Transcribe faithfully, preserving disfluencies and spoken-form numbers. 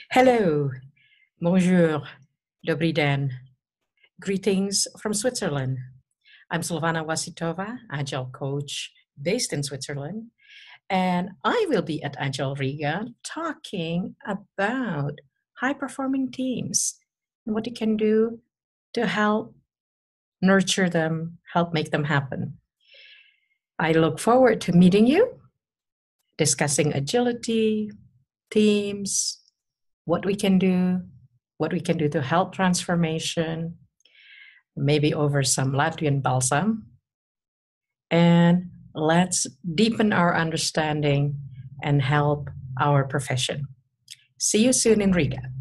Hello, bonjour, dobry den. Greetings from Switzerland. I'm Silvana Wasitova, Agile coach based in Switzerland, and I will be at Agile Riga talking about high performing teams and what you can do to help nurture them, help make them happen. I look forward to meeting you, discussing agility, teams, what we can do, what we can do to help transformation, maybe over some Latvian balsam. And let's deepen our understanding and help our profession. See you soon in Riga.